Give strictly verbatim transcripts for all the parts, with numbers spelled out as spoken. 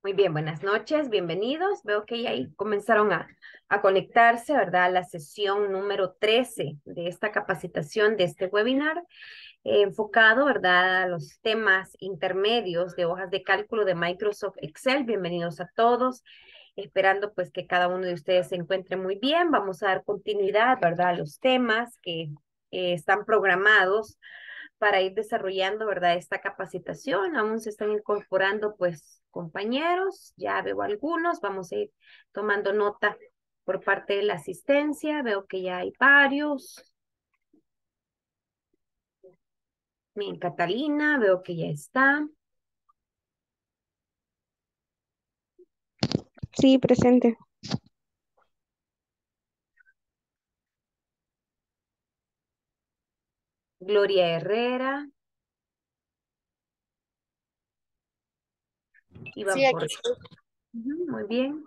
Muy bien, buenas noches, bienvenidos. Veo que ya ahí comenzaron a, a conectarse, ¿verdad? A la sesión número trece de esta capacitación, de este webinar, eh, enfocado, ¿verdad? A los temas intermedios de hojas de cálculo de Microsoft Excel. Bienvenidos a todos. Esperando pues que cada uno de ustedes se encuentre muy bien. Vamos a dar continuidad, ¿verdad? A los temas que eh, están programados para ir desarrollando, ¿verdad? Esta capacitación. Aún se están incorporando, pues, compañeros. Ya veo algunos. Vamos a ir tomando nota por parte de la asistencia. Veo que ya hay varios. Bien, Catalina, veo que ya está. Sí, presente. Gloria Herrera. Iván Sí, aquí Por... estoy. Ujú, muy bien.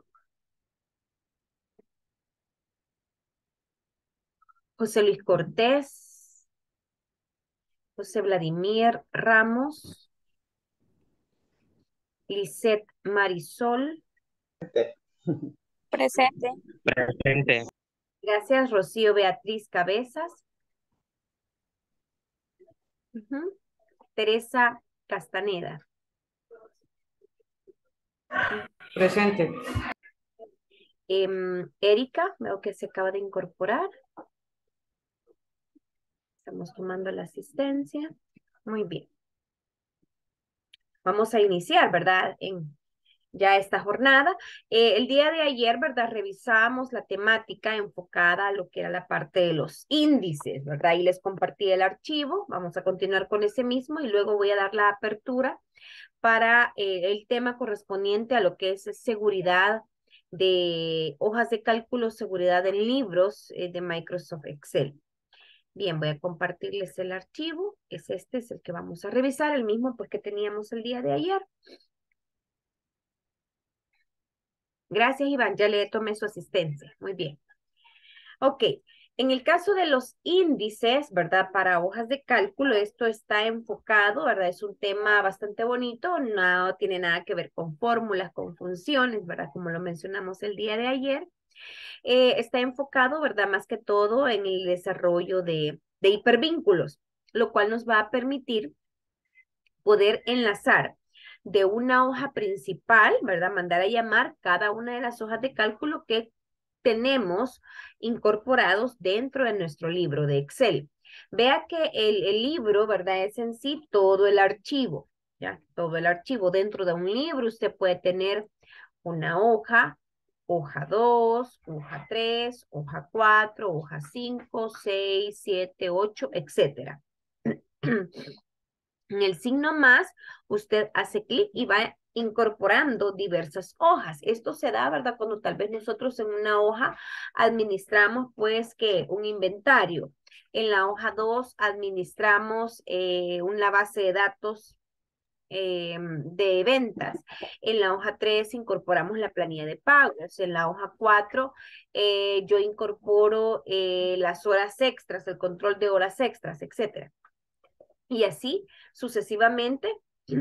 José Luis Cortés. José Vladimir Ramos. Lisette Marisol. Presente. Presente. Gracias, Rocío Beatriz Cabezas. Ujú. Teresa Castaneda. Presente. Em, Erika, veo que se acaba de incorporar. Estamos tomando la asistencia. Muy bien. Vamos a iniciar, ¿verdad? En ya esta jornada. Eh, el día de ayer, ¿verdad? Revisamos la temática enfocada a lo que era la parte de los índices, ¿verdad? Y les compartí el archivo. Vamos a continuar con ese mismo y luego voy a dar la apertura para eh, el tema correspondiente a lo que es seguridad de hojas de cálculo, seguridad en libros eh, de Microsoft Excel. Bien, voy a compartirles el archivo. Es este, es el que vamos a revisar, el mismo pues que teníamos el día de ayer. Gracias, Iván. Ya le tomé su asistencia. Muy bien. Ok. En el caso de los índices, ¿verdad? Para hojas de cálculo, esto está enfocado, ¿verdad? Es un tema bastante bonito, no tiene nada que ver con fórmulas, con funciones, ¿verdad? Como lo mencionamos el día de ayer. Eh, está enfocado, ¿verdad? Más que todo en el desarrollo de, de hipervínculos, lo cual nos va a permitir poder enlazar de una hoja principal, ¿verdad? Mandar a llamar cada una de las hojas de cálculo que tenemos incorporados dentro de nuestro libro de Excel. Vea que el, el libro, ¿verdad? Es en sí todo el archivo, ¿ya? Todo el archivo. Dentro de un libro usted puede tener una hoja, hoja dos, hoja tres, hoja cuatro, hoja cinco, seis, siete, ocho, etcétera. En el signo más, usted hace clic y va incorporando diversas hojas. Esto se da, ¿verdad? Cuando tal vez nosotros en una hoja administramos, pues, que un inventario. En la hoja dos administramos eh, una base de datos eh, de ventas. En la hoja tres incorporamos la planilla de pagos. En la hoja cuatro eh, yo incorporo eh, las horas extras, el control de horas extras, etcétera. Y así sucesivamente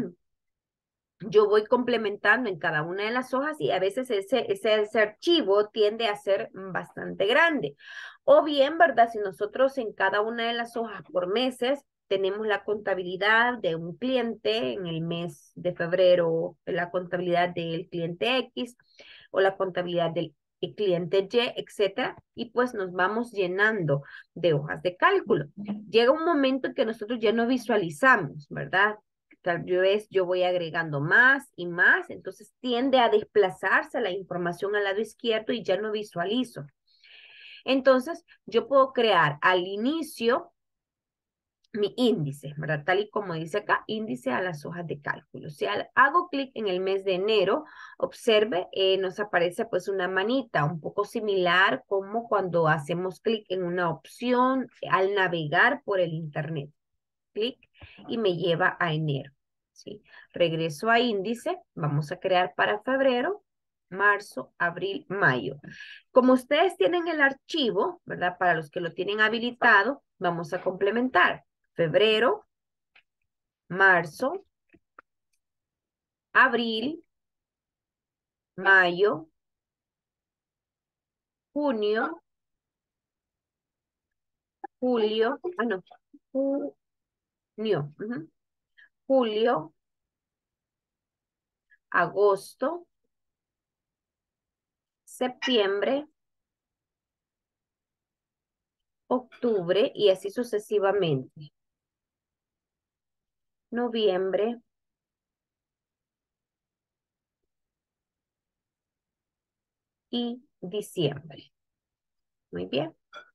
yo voy complementando en cada una de las hojas y a veces ese, ese, ese archivo tiende a ser bastante grande. O bien, ¿verdad? Si nosotros en cada una de las hojas por meses tenemos la contabilidad de un cliente en el mes de febrero, la contabilidad del cliente X o la contabilidad del cliente Y, etcétera, y pues nos vamos llenando de hojas de cálculo. Llega un momento en que nosotros ya no visualizamos, ¿verdad? Tal vez yo voy agregando más y más, entonces tiende a desplazarse la información al lado izquierdo y ya no visualizo. Entonces, yo puedo crear al inicio mi índice, ¿verdad? Tal y como dice acá, índice a las hojas de cálculo. Si hago clic en el mes de enero, observe, eh, nos aparece pues una manita un poco similar como cuando hacemos clic en una opción al navegar por el internet. Clic y me lleva a enero. ¿Sí? Regreso a índice, vamos a crear para febrero, marzo, abril, mayo. Como ustedes tienen el archivo, ¿verdad? Para los que lo tienen habilitado, vamos a complementar. Febrero, marzo, abril, mayo, junio, julio, ah, no, junio, ujú, julio, agosto, septiembre, octubre y así sucesivamente. Noviembre, y diciembre. Muy bien.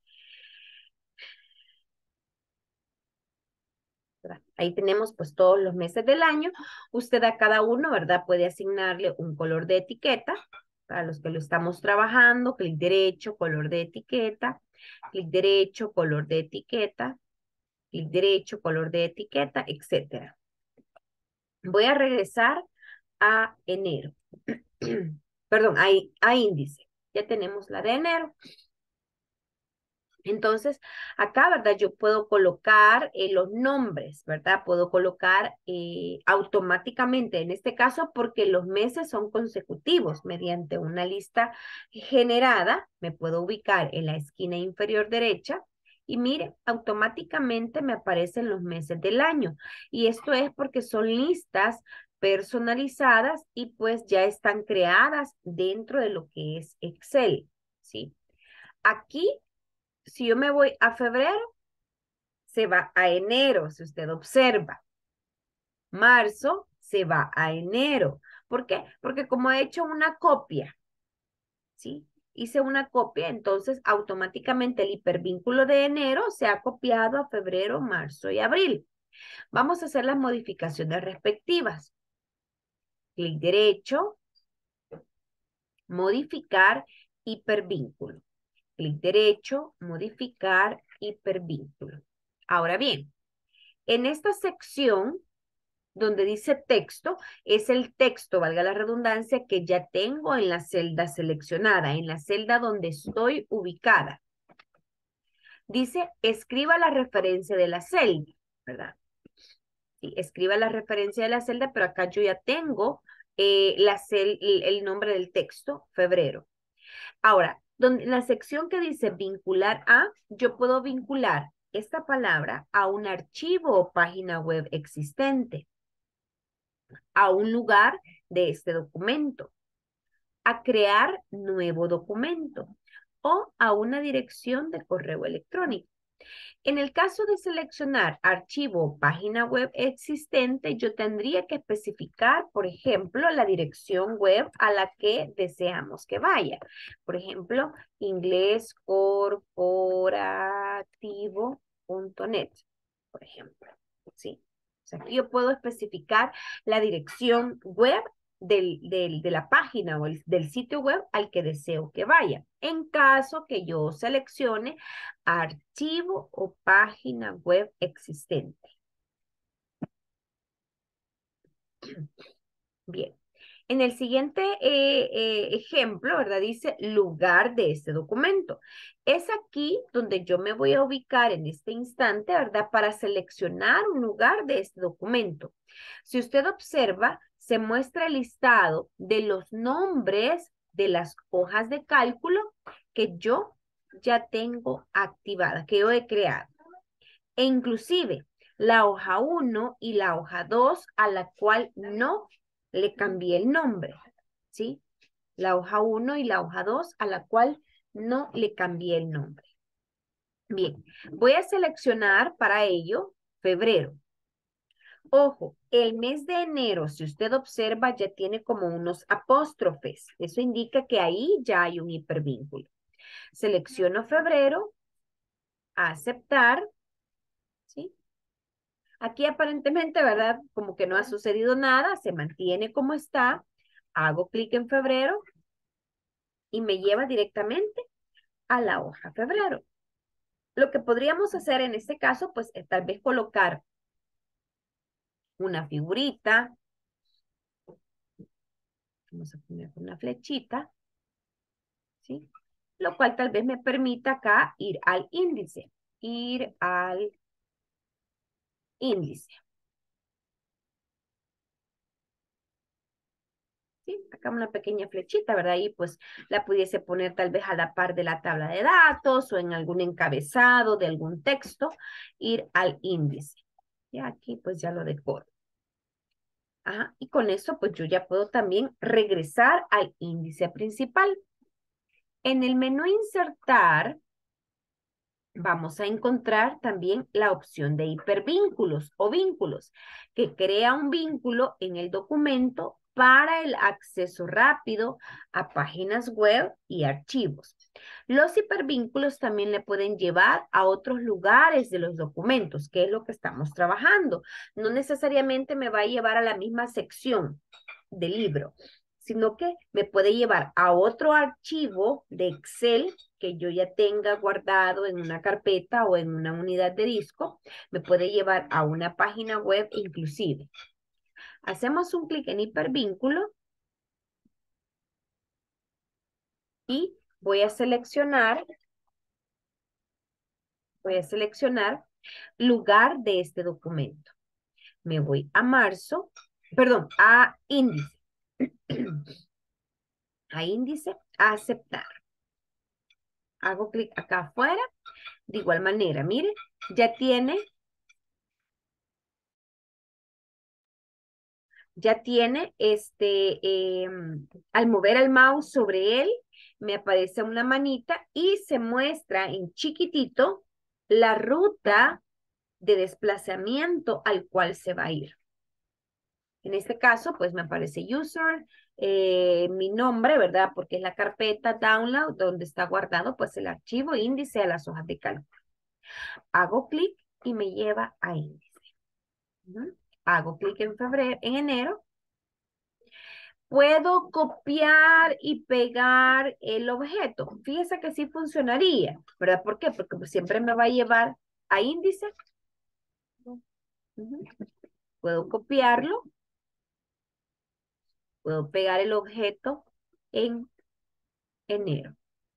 Ahí tenemos pues todos los meses del año. Usted a cada uno, ¿verdad? Puede asignarle un color de etiqueta. Para los que lo estamos trabajando, clic derecho, color de etiqueta, clic derecho, color de etiqueta, clic derecho, color de etiqueta, etcétera. Voy a regresar a enero. Perdón, a, a índice. Ya tenemos la de enero. Entonces, acá, ¿verdad? Yo puedo colocar eh, los nombres, ¿verdad? Puedo colocar eh, automáticamente, en este caso, porque los meses son consecutivos, mediante una lista generada, me puedo ubicar en la esquina inferior derecha y mire, automáticamente me aparecen los meses del año. Y esto es porque son listas personalizadas y pues ya están creadas dentro de lo que es Excel, ¿sí? Aquí si yo me voy a febrero, se va a enero, si usted observa. Marzo se va a enero. ¿Por qué? Porque como he hecho una copia, ¿sí? Hice una copia, entonces automáticamente el hipervínculo de enero se ha copiado a febrero, marzo y abril. Vamos a hacer las modificaciones respectivas. Clic derecho, modificar hipervínculo. Clic derecho, modificar hipervínculo. Ahora bien, en esta sección donde dice texto, es el texto, valga la redundancia, que ya tengo en la celda seleccionada, en la celda donde estoy ubicada. Dice, escriba la referencia de la celda, ¿verdad? Sí, escriba la referencia de la celda, pero acá yo ya tengo eh, la cel el, el nombre del texto, febrero. Ahora, donde, en la sección que dice vincular a, yo puedo vincular esta palabra a un archivo o página web existente, a un lugar de este documento, a crear nuevo documento o a una dirección de correo electrónico. En el caso de seleccionar archivo o página web existente, yo tendría que especificar, por ejemplo, la dirección web a la que deseamos que vaya. Por ejemplo, inglescorporativo punto net, por ejemplo. ¿Sí? O sea, aquí yo puedo especificar la dirección web del, del, de la página o el, del sitio web al que deseo que vaya. En caso que yo seleccione archivo o página web existente. Bien. En el siguiente eh, eh, ejemplo, ¿verdad? Dice lugar de este documento. Es aquí donde yo me voy a ubicar en este instante, ¿verdad? Para seleccionar un lugar de este documento. Si usted observa, se muestra el listado de los nombres de las hojas de cálculo que yo ya tengo activadas, que yo he creado. E inclusive la hoja uno y la hoja dos a la cual no le cambié el nombre, ¿sí? La hoja uno y la hoja dos a la cual no le cambié el nombre. Bien, voy a seleccionar para ello febrero. Ojo, el mes de enero, si usted observa, ya tiene como unos apóstrofes. Eso indica que ahí ya hay un hipervínculo. Selecciono febrero, aceptar, ¿sí? Aquí aparentemente, ¿verdad? Como que no ha sucedido nada, se mantiene como está. Hago clic en febrero y me lleva directamente a la hoja febrero. Lo que podríamos hacer en este caso, pues es tal vez colocar una figurita. Vamos a poner una flechita, ¿sí? Lo cual tal vez me permita acá ir al índice. Ir al índice. ¿sí? Acá una pequeña flechita, ¿verdad? Y pues la pudiese poner tal vez a la par de la tabla de datos o en algún encabezado de algún texto, ir al índice. Y aquí pues ya lo decoro. Ajá, y con eso pues yo ya puedo también regresar al índice principal. En el menú insertar, vamos a encontrar también la opción de hipervínculos o vínculos, que crea un vínculo en el documento para el acceso rápido a páginas web y archivos. Los hipervínculos también le pueden llevar a otros lugares de los documentos, que es lo que estamos trabajando. No necesariamente me va a llevar a la misma sección del libro, sino que me puede llevar a otro archivo de Excel que yo ya tenga guardado en una carpeta o en una unidad de disco, me puede llevar a una página web inclusive. Hacemos un clic en hipervínculo y voy a seleccionar, voy a seleccionar lugar de este documento. Me voy a marzo, perdón, a índice. A índice, a aceptar. Hago clic acá afuera. De igual manera, mire, ya tiene, ya tiene este, eh, al mover el mouse sobre él, me aparece una manita y se muestra en chiquitito la ruta de desplazamiento al cual se va a ir. En este caso, pues me aparece user, eh, mi nombre, ¿verdad? Porque es la carpeta download donde está guardado pues el archivo índice de las hojas de cálculo. Hago clic y me lleva a índice. Uh-huh. Hago clic en febrero, en enero. Puedo copiar y pegar el objeto. Fíjese que sí funcionaría, ¿verdad? ¿Por qué? Porque pues siempre me va a llevar a índice. Uh-huh. Puedo copiarlo. Puedo pegar el objeto en enero.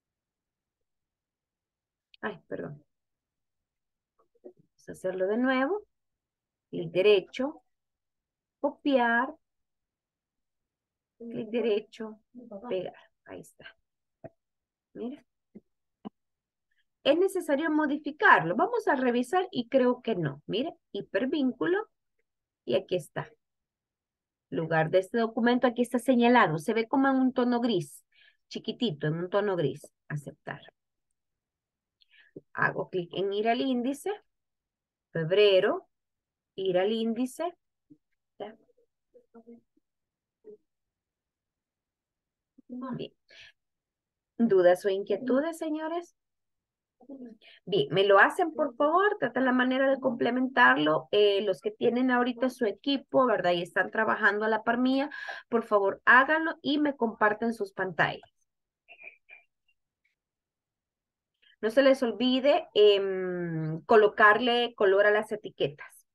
Ay, perdón. Vamos a hacerlo de nuevo. Clic derecho. Copiar. Clic derecho. Pegar. Ahí está. Mira. ¿Es necesario modificarlo? Vamos a revisar y creo que no. Mire, hipervínculo y aquí está. Lugar de este documento aquí está señalado. Se ve como en un tono gris, chiquitito, en un tono gris. Aceptar. Hago clic en ir al índice. Febrero. Ir al índice. ¿Ya? Bien. ¿Dudas o inquietudes, señores? Bien, me lo hacen por favor, tratan la manera de complementarlo. Eh, los que tienen ahorita su equipo, ¿verdad? Y están trabajando a la par mía, por favor háganlo y me comparten sus pantallas. No se les olvide eh, colocarle color a las etiquetas.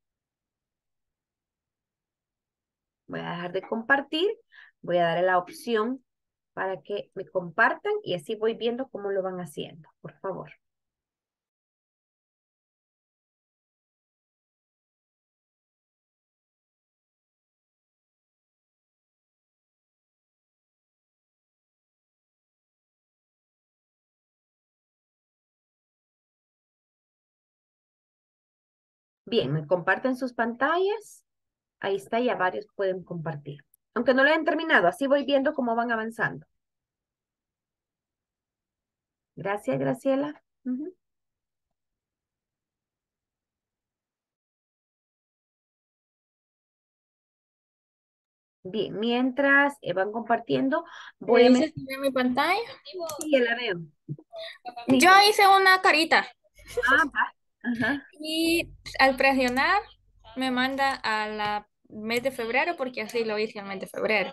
Voy a dejar de compartir, voy a darle la opción para que me compartan y así voy viendo cómo lo van haciendo, por favor. Bien, me comparten sus pantallas. Ahí está, ya varios pueden compartir. Aunque no lo hayan terminado, así voy viendo cómo van avanzando. Gracias, Graciela. Uh-huh. Bien, mientras eh, van compartiendo, voy ¿Me a... dices que ve mi pantalla? Sí, ya la veo. Yo hice una carita Ah, va. Ajá. y al presionar me manda a la mes de febrero porque así lo hice al mes de febrero.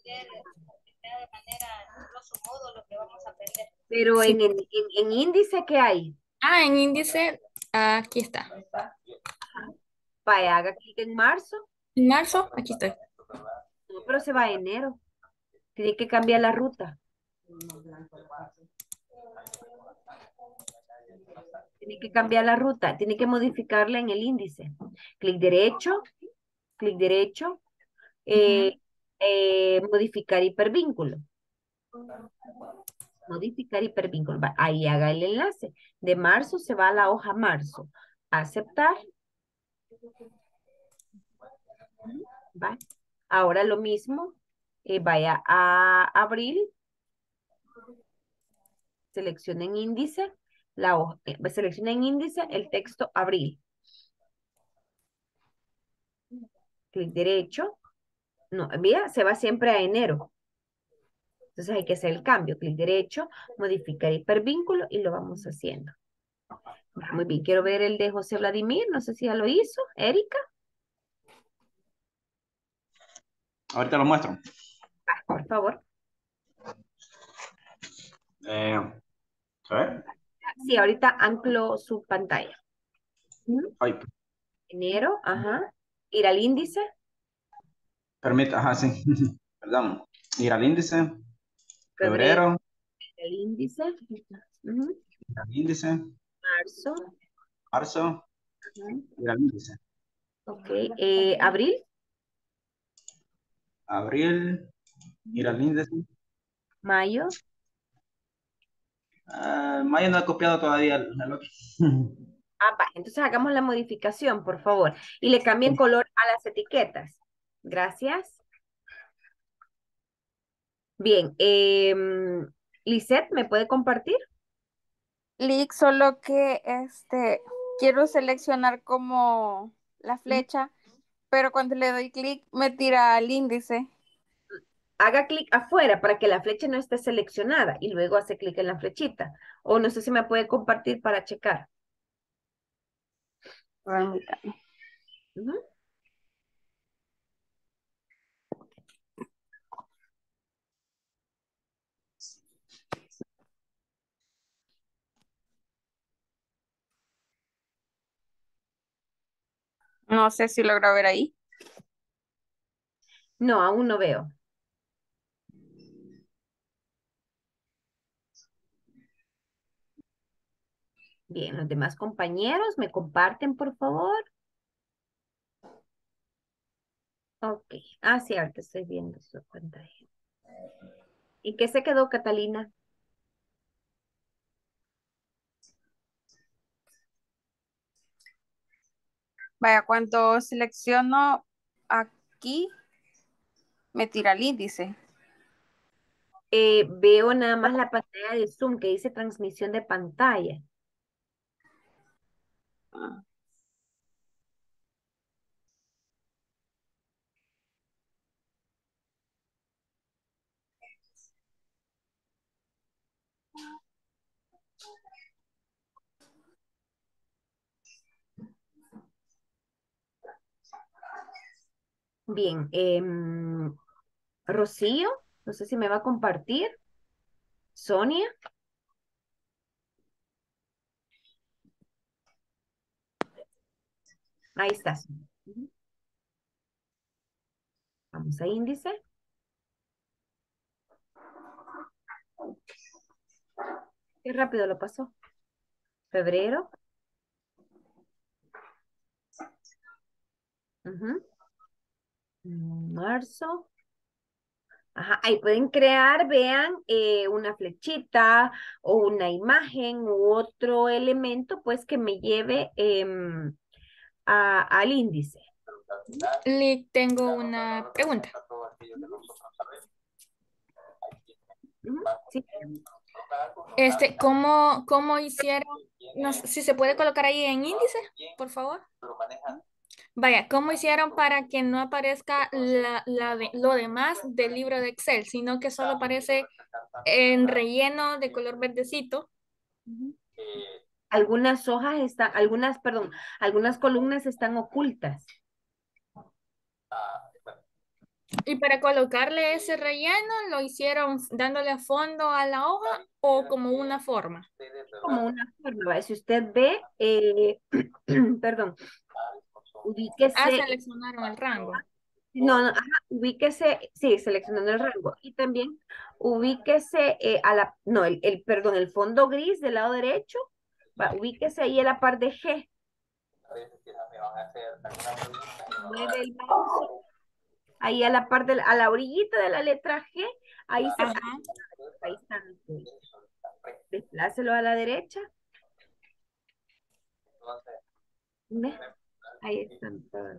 Pero Sí. en, en, en, en índice, ¿qué hay? Ah, en índice, aquí está. Ajá. Vaya, haga clic en marzo. En marzo, aquí estoy. No, pero se va a enero. Tiene que cambiar la ruta. Tiene que cambiar la ruta. Tiene que modificarla en el índice. Clic derecho. Clic derecho. Eh, Ujú. Eh, modificar hipervínculo. Modificar hipervínculo. Va, ahí haga el enlace. De marzo se va a la hoja marzo. Aceptar. Va. Ahora lo mismo. eh, vaya a abril. Seleccionen índice. La hoja. eh, seleccionen índice el texto abril. Clic derecho. No, mira, se va siempre a enero. Entonces hay que hacer el cambio. Clic derecho, modificar hipervínculo y lo vamos haciendo. Muy bien, quiero ver el de José Vladimir. No sé si ya lo hizo. Erika, Ahorita lo muestro. ah, por favor. Eh, a ver. Sí, ahorita anclo su pantalla. Ujú. Ay, Enero, ajá. Ir al índice, permita, ajá, sí. Perdón. Ir al índice. febrero, Febrero. el índice, ujú. Ir al índice. Marzo, Marzo. ujú. Ir al índice. Ok. Eh, abril, Abril. Ir al índice. mayo. Ah, Maya no ha copiado todavía el, el otro. Ah, va. Entonces hagamos la modificación, por favor. Y le cambien color a las etiquetas. Gracias. Bien. Eh, Lisette, ¿me puede compartir? Clic, solo que este quiero seleccionar como la Ujú. flecha, pero cuando le doy clic me tira al índice. Haga clic afuera para que la flecha no esté seleccionada y luego hace clic en la flechita. O no sé si me puede compartir para checar. Permítame. Ujú. No sé si logro ver ahí. No, aún no veo. Bien, los demás compañeros, ¿me comparten, por favor? Ok. Ah, sí, ahorita estoy viendo su pantalla. ¿Y qué se quedó, Catalina? Vaya, cuando selecciono aquí me tira al índice. Eh, veo nada más la pantalla de Zoom que dice transmisión de pantalla. Ah, Bien. em, Rocío, no sé si me va a compartir. Sonia. Ahí está. Ujú. Vamos a índice. Qué rápido lo pasó. Febrero. Ujú. Marzo. Ajá, ahí pueden crear, vean, eh, una flechita o una imagen u otro elemento, pues que me lleve em, a- al índice. Lick, tengo una pregunta. Ujú. Sí. Este, ¿cómo, cómo hicieron? No sé si se puede colocar ahí en índice, por favor. Vaya, ¿cómo hicieron para que no aparezca la, la de- lo demás del libro de Excel, sino que solo aparece en relleno de color verdecito? Ujú. Algunas hojas están, algunas, perdón, algunas columnas están ocultas. Y para colocarle ese relleno, ¿lo hicieron dándole a fondo a la hoja o como una forma? Como una forma, ¿va? Si usted ve, eh, perdón, Ah, ubíquese, seleccionaron el rango. no, no, ajá, ubíquese, sí, seleccionando el rango. Y también ubíquese eh, a la, no, el, el, perdón, el fondo gris del lado derecho, va, ubíquese ahí a la par de G. Mueve el mouse Ahí a la parte, a la orillita de la letra G, ahí se, Ajá. ahí están ustedes. Desplácelo a la derecha. ¿Ve? Ahí están todas.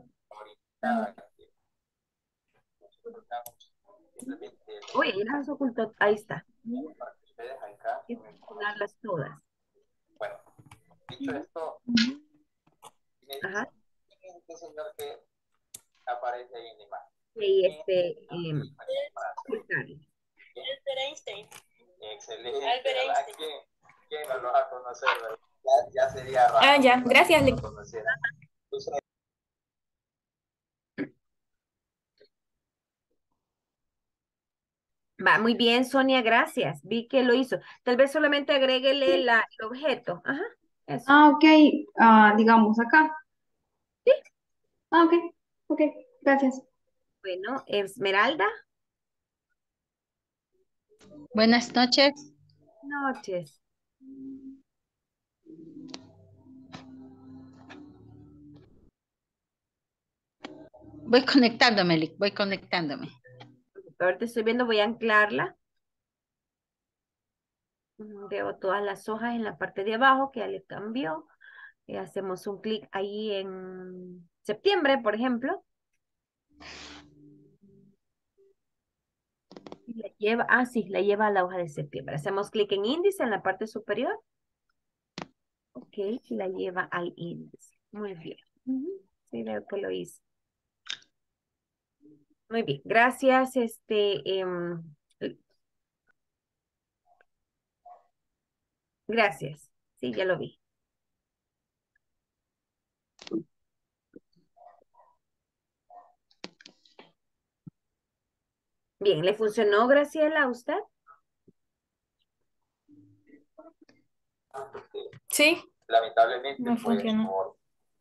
Oye, ya las ocultó. Ahí está. Hay que seleccionarlas todas. Ajá. Y este, eh, explicarle. Albert Einstein. Excelente. Albert Einstein. ¿Quién no lo va a conocer? Ya, ya sería raro. Ah, ya, gracias. Lick. Va, muy bien, Sonia, gracias. Vi que lo hizo. Tal vez solamente agréguele la, el objeto. Ajá, eso. Ah, ok. Ah, digamos acá. Sí. Ah, ok. Ok, gracias. Bueno, Esmeralda. Buenas noches. Noches. Voy conectándome, Lick, voy conectándome. Ahorita estoy viendo, voy a anclarla. Mm, Veo todas las hojas en la parte de abajo que ya le cambió. Y hacemos un clic ahí en septiembre, por ejemplo. Y la lleva, ah, sí, la lleva a la hoja de septiembre. Hacemos clic en índice en la parte superior. Ok, y la lleva al índice. Muy bien. Ujú, sí, veo que lo hice. Muy bien, gracias. Este, em, gracias. Sí, ya lo vi. Bien, ¿le funcionó, Graciela, a usted? Sí, Lamentablemente, me pues, funcionó. por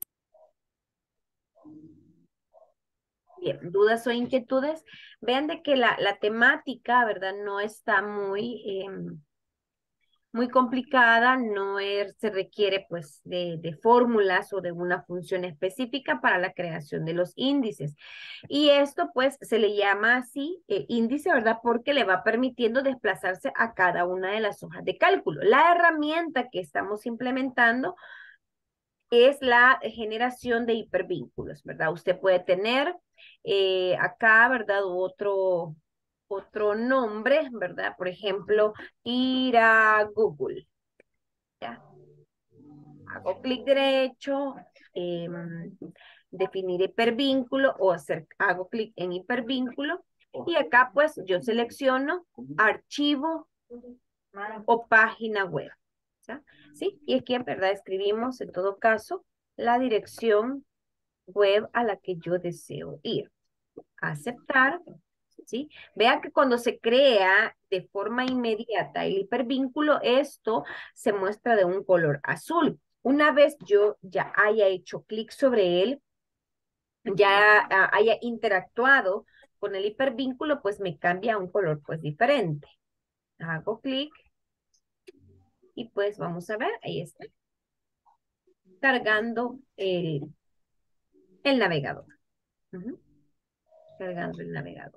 Bien, ¿dudas o inquietudes? Vean de que la, la temática, ¿verdad? No está muy, em, muy complicada, no es- se requiere pues de, de fórmulas o de una función específica para la creación de los índices. Y esto pues se le llama así eh, índice, ¿verdad? Porque le va permitiendo desplazarse a cada una de las hojas de cálculo. La herramienta que estamos implementando es la generación de hipervínculos, ¿verdad? Usted puede tener eh, acá, ¿verdad? Otro, otro nombre, ¿verdad? Por ejemplo, ir a Google, ¿ya? Hago clic derecho, eh, definir hipervínculo o hacer, hago clic en hipervínculo y acá pues yo selecciono archivo o página web. ¿Ya? ¿Sí? Y aquí en verdad escribimos en todo caso la dirección web a la que yo deseo ir. Aceptar, ¿sí? Vean que cuando se crea de forma inmediata el hipervínculo, esto se muestra de un color azul. Una vez yo ya haya hecho clic sobre él, ya ah, haya interactuado con el hipervínculo, pues me cambia a un color pues diferente. Hago clic y pues vamos a ver, ahí está. Cargando el, el navegador. Ujú. Cargando el navegador.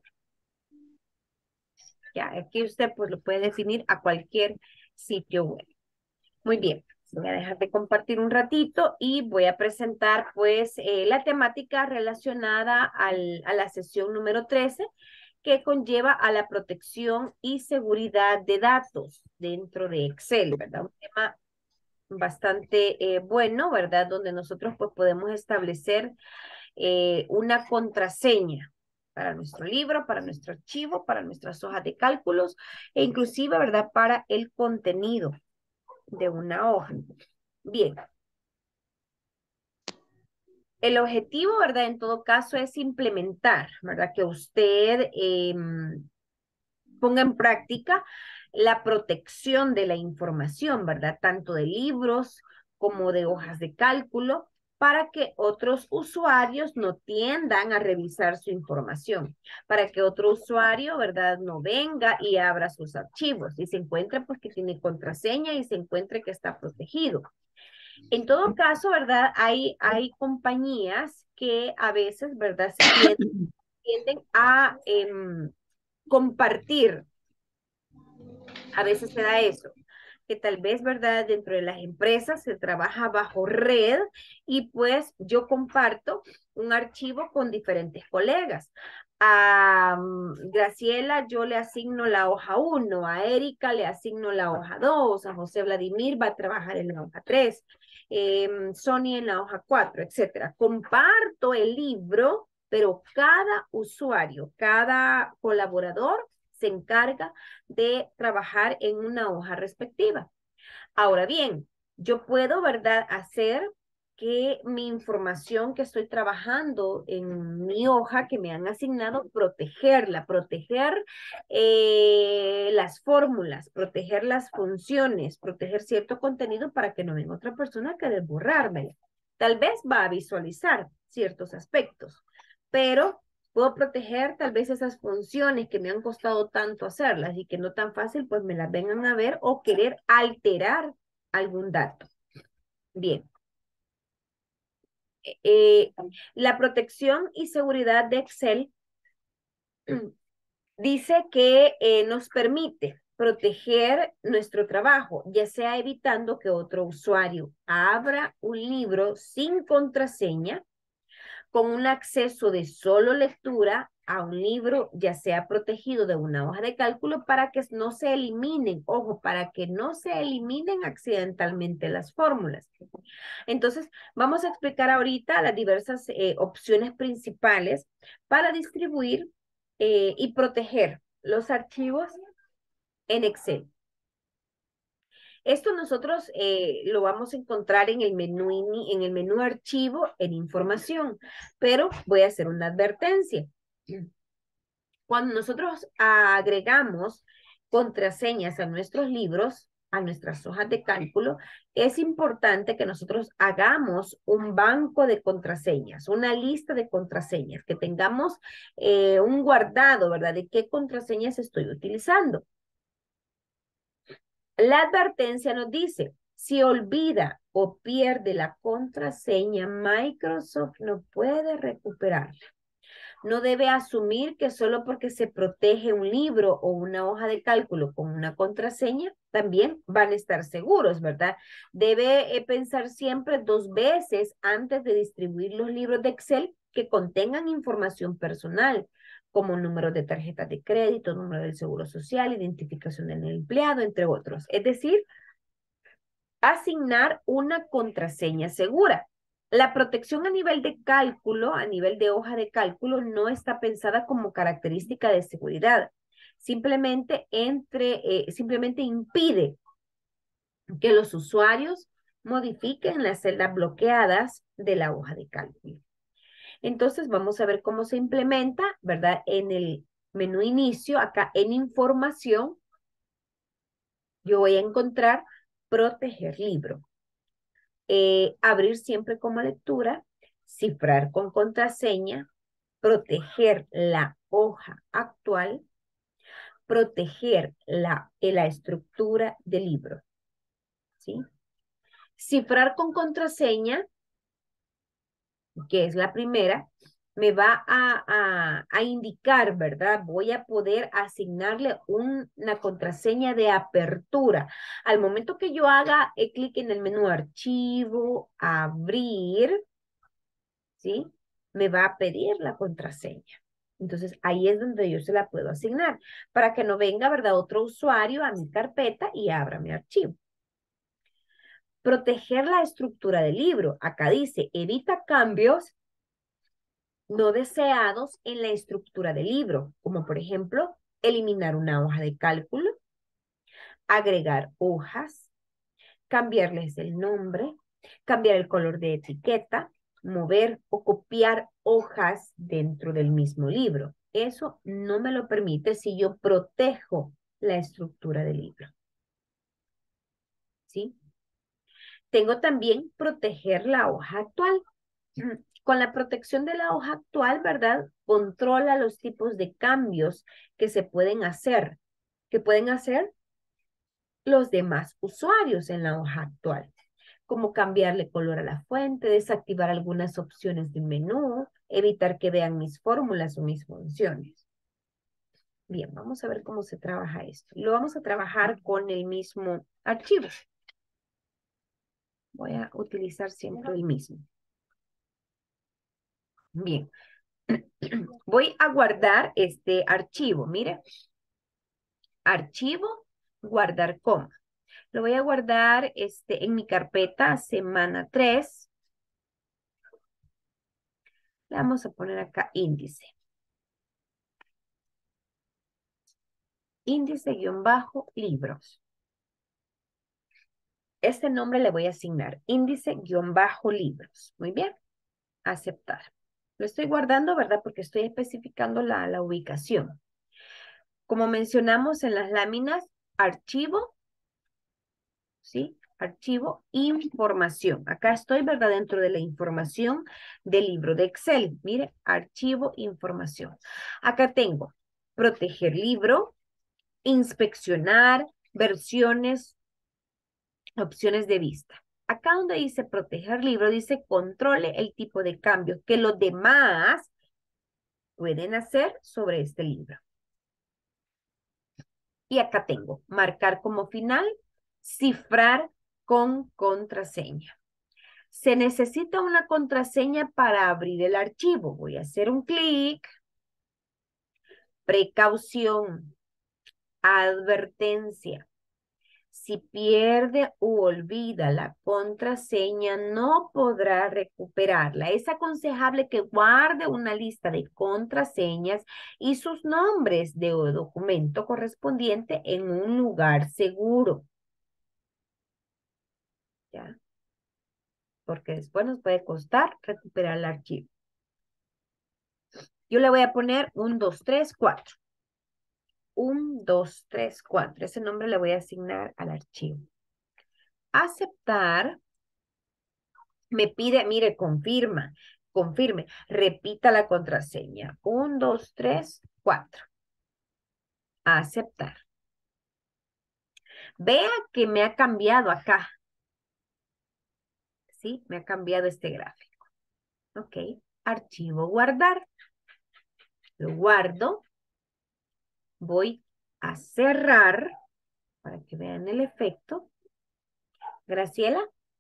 Ya, aquí usted pues lo puede definir a cualquier sitio web. Muy bien, voy a dejar de compartir un ratito y voy a presentar pues eh, la temática relacionada al, a la sesión número trece que conlleva a la protección y seguridad de datos dentro de Excel, ¿verdad? Un tema bastante eh, bueno, ¿verdad? Donde nosotros pues podemos establecer eh, una contraseña para nuestro libro, para nuestro archivo, para nuestras hojas de cálculos e inclusive, ¿verdad? Para el contenido de una hoja. Bien. El objetivo, ¿verdad? En todo caso es implementar, ¿verdad? Que usted eh, ponga en práctica la protección de la información, ¿verdad? Tanto de libros como de hojas de cálculo, para que otros usuarios no tiendan a revisar su información, para que otro usuario, ¿verdad? No venga y abra sus archivos y se encuentre pues que tiene contraseña y se encuentre que está protegido. En todo caso, ¿verdad? Hay, hay compañías que a veces, ¿verdad? Se tienden tienden a em, compartir. A veces se da eso, que tal vez, ¿verdad? Dentro de las empresas se trabaja bajo red y pues yo comparto un archivo con diferentes colegas. A mm, Graciela yo le asigno la hoja uno, a Erika le asigno la hoja dos, a José Vladimir va a trabajar en la hoja tres, eh, Sonia en la hoja cuatro, etcétera. Comparto el libro, pero cada usuario, cada colaborador se encarga de trabajar en una hoja respectiva. Ahora bien, yo puedo, ¿verdad?, hacer que mi información que estoy trabajando en mi hoja que me han asignado, protegerla, proteger eh, las fórmulas, proteger las funciones, proteger cierto contenido para que no venga otra persona que desborrármela. Tal vez va a visualizar ciertos aspectos, pero puedo proteger tal vez esas funciones que me han costado tanto hacerlas y que no tan fácil pues me las vengan a ver o querer alterar algún dato. Bien. Eh, la protección y seguridad de Excel dice que eh, nos permite proteger nuestro trabajo, ya sea evitando que otro usuario abra un libro sin contraseña, con un acceso de solo lectura a un libro, ya sea protegido de una hoja de cálculo, para que no se eliminen, ojo, para que no se eliminen accidentalmente las fórmulas. Entonces, vamos a explicar ahorita las diversas eh, opciones principales para distribuir eh, y proteger los archivos en Excel. Esto nosotros eh, lo vamos a encontrar en el menú, en el menú archivo en información, pero voy a hacer una advertencia. Cuando nosotros agregamos contraseñas a nuestros libros, a nuestras hojas de cálculo, es importante que nosotros hagamos un banco de contraseñas, una lista de contraseñas, que tengamos eh, un guardado, ¿verdad? De qué contraseñas estoy utilizando. La advertencia nos dice, si olvida o pierde la contraseña, Microsoft no puede recuperarla. No debe asumir que solo porque se protege un libro o una hoja de cálculo con una contraseña, también van a estar seguros, ¿verdad? Debe eh, pensar siempre dos veces antes de distribuir los libros de Excel que contengan información personal, como número de tarjeta de crédito, número del seguro social, identificación del empleado, entre otros. Es decir, asignar una contraseña segura. La protección a nivel de cálculo, a nivel de hoja de cálculo, no está pensada como característica de seguridad. Simplemente, entre, eh, simplemente impide que los usuarios modifiquen las celdas bloqueadas de la hoja de cálculo. Entonces, vamos a ver cómo se implementa, ¿verdad? En el menú inicio, acá en información, yo voy a encontrar proteger libro. Eh, abrir siempre como lectura, cifrar con contraseña, proteger la hoja actual, proteger la, la estructura del libro. ¿Sí? Cifrar con contraseña, que es la primera, me va a, a, a indicar, ¿verdad? Voy a poder asignarle un, una contraseña de apertura. Al momento que yo haga eh, clic en el menú archivo, abrir, ¿sí? Me va a pedir la contraseña. Entonces, ahí es donde yo se la puedo asignar para que no venga, ¿verdad?, otro usuario a mi carpeta y abra mi archivo. Proteger la estructura del libro. Acá dice, evita cambios no deseados en la estructura del libro, como por ejemplo, eliminar una hoja de cálculo, agregar hojas, cambiarles el nombre, cambiar el color de etiqueta, mover o copiar hojas dentro del mismo libro. Eso no me lo permite si yo protejo la estructura del libro. ¿Sí? Tengo también proteger la hoja actual. Con la protección de la hoja actual, ¿verdad? Controla los tipos de cambios que se pueden hacer, que pueden hacer los demás usuarios en la hoja actual, como cambiarle color a la fuente, desactivar algunas opciones del menú, evitar que vean mis fórmulas o mis funciones. Bien, vamos a ver cómo se trabaja esto. Lo vamos a trabajar con el mismo archivo. Voy a utilizar siempre el mismo. Bien. Voy a guardar este archivo. Mire. Archivo, guardar coma. Lo voy a guardar este, en mi carpeta semana tres. Le vamos a poner acá índice. Índice guión bajo libros. Este nombre le voy a asignar. Índice guión bajo libros. Muy bien. Aceptar. Lo estoy guardando, ¿verdad? Porque estoy especificando la, la ubicación. Como mencionamos en las láminas, archivo, ¿sí? Archivo, información. Acá estoy, ¿verdad? Dentro de la información del libro de Excel. Mire, archivo, información. Acá tengo proteger libro, inspeccionar, versiones, opciones de vista. Acá donde dice proteger libro, dice controle el tipo de cambio que los demás pueden hacer sobre este libro. Y acá tengo marcar como final, cifrar con contraseña. Se necesita una contraseña para abrir el archivo. Voy a hacer un clic. Precaución. Advertencia. Si pierde u olvida la contraseña, no podrá recuperarla. Es aconsejable que guarde una lista de contraseñas y sus nombres de documento correspondiente en un lugar seguro. ¿Ya? Porque después nos puede costar recuperar el archivo. Yo le voy a poner un, dos, tres, cuatro. un, dos, tres, cuatro. Ese nombre le voy a asignar al archivo. Aceptar. Me pide, mire, confirma, confirme, repita la contraseña. un, dos, tres, cuatro. Aceptar. Vea que me ha cambiado acá. ¿Sí? Me ha cambiado este gráfico. Ok. Archivo guardar. Lo guardo. Voy a cerrar para que vean el efecto. Graciela.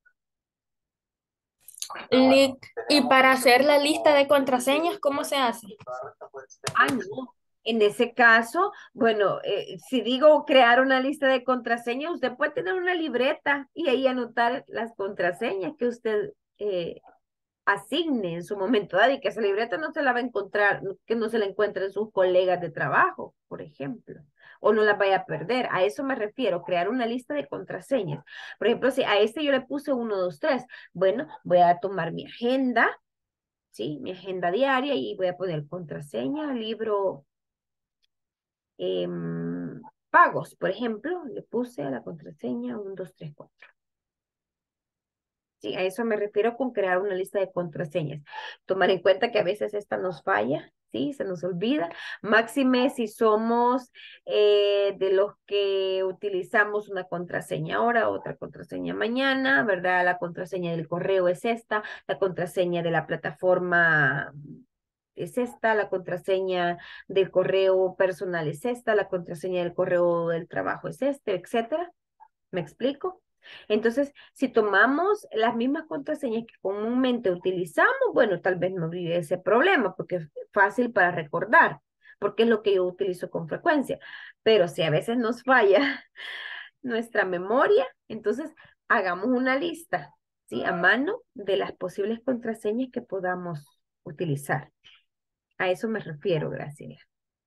Lic, y para hacer la lista de contraseñas, ¿cómo se hace? Ah, no. En ese caso, bueno, eh, si digo crear una lista de contraseñas, usted puede tener una libreta y ahí anotar las contraseñas que usted eh, asigne en su momento dado y que esa libreta no se la va a encontrar, que no se la encuentre en sus colegas de trabajo, por ejemplo, o no la vaya a perder. A eso me refiero, crear una lista de contraseñas. Por ejemplo, si a este yo le puse uno, dos, tres, bueno, voy a tomar mi agenda, ¿sí? Mi agenda diaria y voy a poner contraseña, libro, eh, pagos, por ejemplo, le puse a la contraseña uno, dos, tres, cuatro. Sí, a eso me refiero con crear una lista de contraseñas. Tomar en cuenta que a veces esta nos falla, ¿sí? Se nos olvida. Máxime si somos eh, de los que utilizamos una contraseña ahora, otra contraseña mañana, ¿verdad? La contraseña del correo es esta, la contraseña de la plataforma es esta, la contraseña del correo personal es esta, la contraseña del correo del trabajo es este, etcétera. ¿Me explico? Entonces, si tomamos las mismas contraseñas que comúnmente utilizamos, bueno, tal vez no vive ese problema porque es fácil para recordar, porque es lo que yo utilizo con frecuencia. Pero si a veces nos falla nuestra memoria, entonces hagamos una lista, ¿sí? A mano de las posibles contraseñas que podamos utilizar. A eso me refiero, Graciela.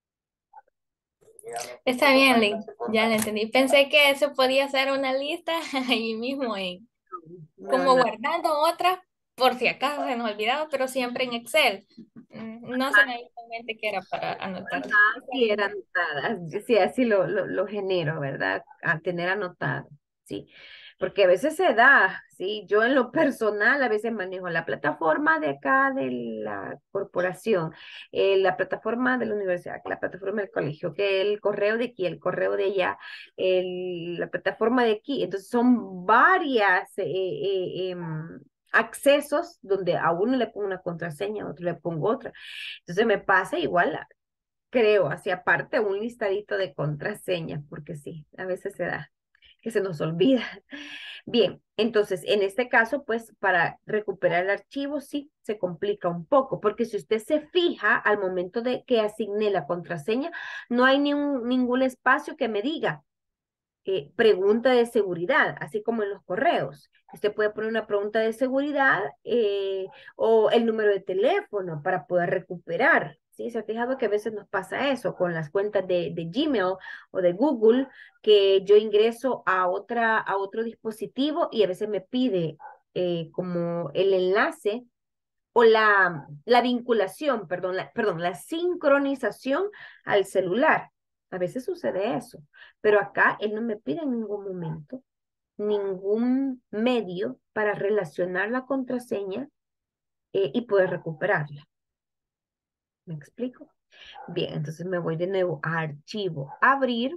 Está bien, Link, ya lo entendí. Pensé que se podía hacer una lista ahí mismo, en, No, como no. guardando otra, por si acaso se nos olvidaba, pero siempre en Excel. Mm, No se me hizo en mente que era para anotar. Ah, sí, era anotada. Sí, así lo, lo, lo genero, ¿verdad? A tener anotado, sí. Porque a veces se da, sí. Yo en lo personal a veces manejo la plataforma de acá de la corporación, eh, la plataforma de la universidad, la plataforma del colegio, que el correo de aquí, el correo de allá, el- la plataforma de aquí. Entonces son varias eh, eh, em, accesos donde a uno le pongo una contraseña, a otro le pongo otra. Entonces me pasa igual, creo, hacia aparte un listadito de contraseñas, porque sí, a veces se da que se nos olvida. Bien, entonces en este caso, pues para recuperar el archivo sí se complica un poco, porque si usted se fija al momento de que asigné la contraseña, no hay ni un, ningún espacio que me diga eh, pregunta de seguridad, así como en los correos. Usted puede poner una pregunta de seguridad eh, o el número de teléfono para poder recuperar. ¿Sí? ¿Se ha fijado que a veces nos pasa eso con las cuentas de, de Gmail o de Google, que yo ingreso a, otra, a otro dispositivo y a veces me pide eh, como el enlace o la, la vinculación, perdón la, perdón, la sincronización al celular? A veces sucede eso, pero acá él no me pide en ningún momento ningún medio para relacionar la contraseña eh, y poder recuperarla. ¿Me explico? Bien, entonces me voy de nuevo a archivo, abrir,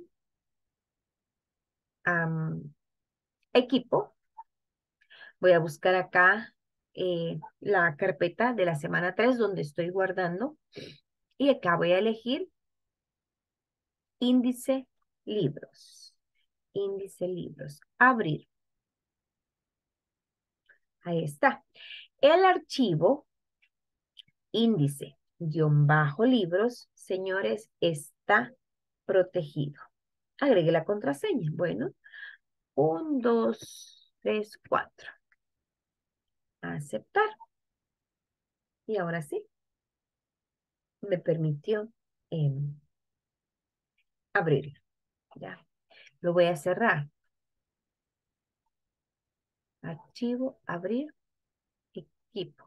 um, equipo. Voy a buscar acá eh, la carpeta de la semana tres donde estoy guardando. Y acá voy a elegir índice libros. Índice libros. Abrir. Ahí está. El archivo índice guión bajo libros, señores, está protegido. Agregue la contraseña. Bueno, un, dos, tres, cuatro. Aceptar. Y ahora sí, me permitió eh, abrirlo. Ya, lo voy a cerrar. Archivo, abrir, equipo.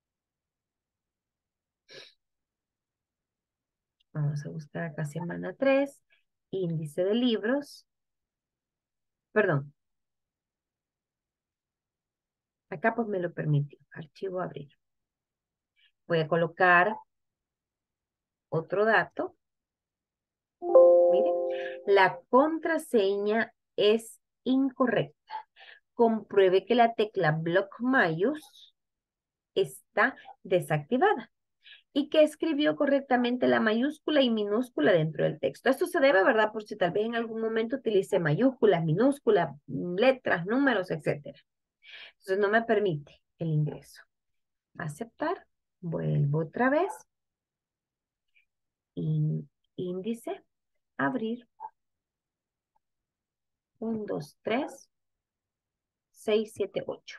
Vamos a buscar acá semana tres, índice de libros. Perdón. Acá pues me lo permitió. Archivo, abrir. Voy a colocar otro dato. Miren, la contraseña es incorrecta. Compruebe que la tecla block mayús está desactivada y que escribió correctamente la mayúscula y minúscula dentro del texto. Esto se debe, ¿verdad? Por si tal vez en algún momento utilice mayúsculas, minúsculas, letras, números, etcétera. Entonces no me permite el ingreso. Aceptar. Vuelvo otra vez. Y índice. Abrir. uno, dos, tres, seis, siete, ocho.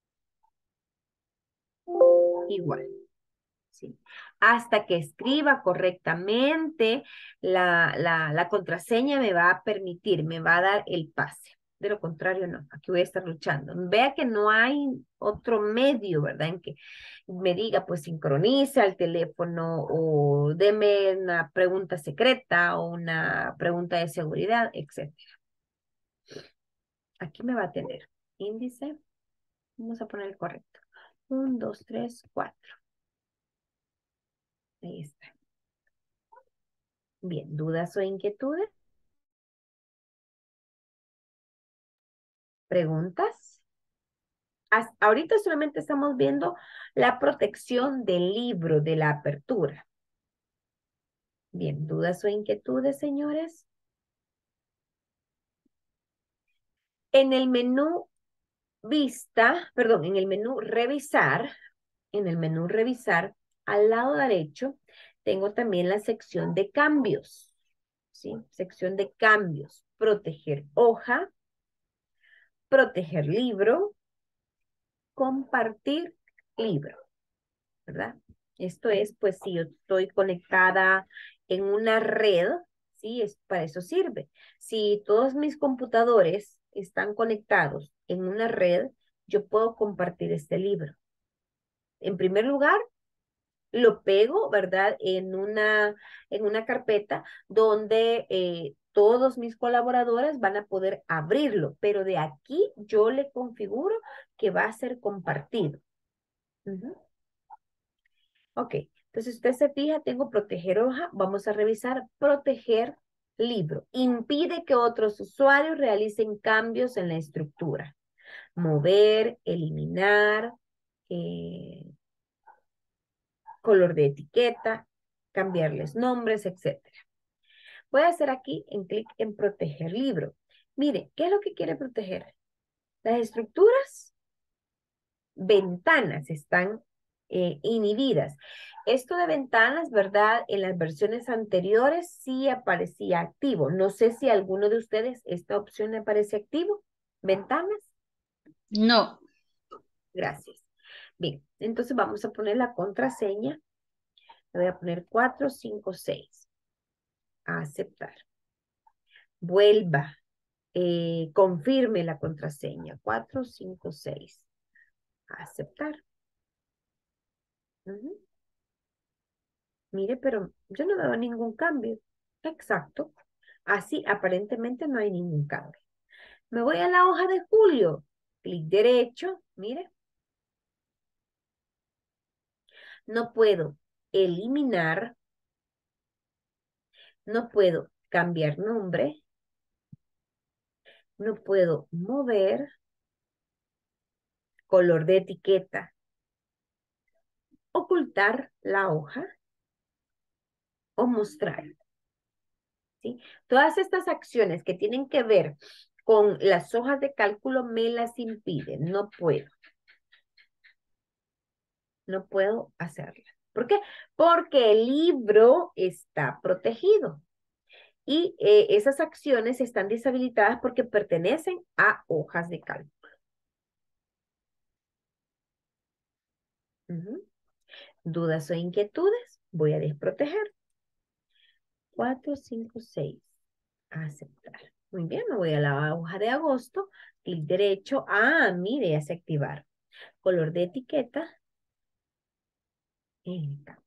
Igual. ¿Sí? Hasta que escriba correctamente la, la, la contraseña me va a permitir, me va a dar el pase. De lo contrario, no. Aquí voy a estar luchando. Vea que no hay otro medio, ¿verdad? En que me diga, pues sincroniza el teléfono o deme una pregunta secreta o una pregunta de seguridad, etcétera. Aquí me va a tener índice. Vamos a poner el correcto. uno, dos, tres, cuatro. Ahí está. Bien, ¿dudas o inquietudes? ¿Preguntas? Hasta ahorita solamente estamos viendo la protección del libro, de la apertura. Bien, ¿dudas o inquietudes, señores? En el menú vista, perdón, en el menú revisar, en el menú revisar, al lado derecho, tengo también la sección de cambios. ¿Sí? Sección de cambios. Proteger hoja, proteger libro, compartir libro, ¿verdad? Esto es, pues, si yo estoy conectada en una red, ¿sí? Es, para eso sirve. Si todos mis computadores están conectados en una red, yo puedo compartir este libro. En primer lugar, lo pego, ¿verdad? En una, en una carpeta donde eh, todos mis colaboradores van a poder abrirlo, pero de aquí yo le configuro que va a ser compartido. Uh-huh. Ok, entonces usted se fija, tengo proteger hoja, vamos a revisar proteger libro. Impide que otros usuarios realicen cambios en la estructura. Mover, eliminar, eh, color de etiqueta, cambiarles nombres, etcétera. Voy a hacer aquí en clic en proteger libro. Mire, ¿qué es lo que quiere proteger? Las estructuras, ventanas están eh, inhibidas. Esto de ventanas, ¿verdad? En las versiones anteriores sí aparecía activo. No sé si a alguno de ustedes esta opción le aparece activo. ¿Ventanas? No. Gracias. Bien, entonces vamos a poner la contraseña. Le voy a poner cuatro cinco seis. A aceptar. Vuelva. Eh, confirme la contraseña. cuatro cinco seis. A aceptar. Ujú. Mire, pero yo no veo ningún cambio. Exacto. Así aparentemente no hay ningún cambio. Me voy a la hoja de julio. Clic derecho. Mire. No puedo eliminar. No puedo cambiar nombre. No puedo mover. Color de etiqueta. Ocultar la hoja. O mostrar. ¿Sí? Todas estas acciones que tienen que ver con las hojas de cálculo me las impiden. No puedo. No puedo hacerlas. ¿Por qué? Porque el libro está protegido. Y eh, esas acciones están deshabilitadas porque pertenecen a hojas de cálculo. Uh-huh. ¿Dudas o inquietudes? Voy a desproteger. cuatro, cinco, seis. Aceptar. Muy bien, me voy a la hoja de agosto. Clic derecho. Ah, mire, ya se activaron. Color de etiqueta. En cambio.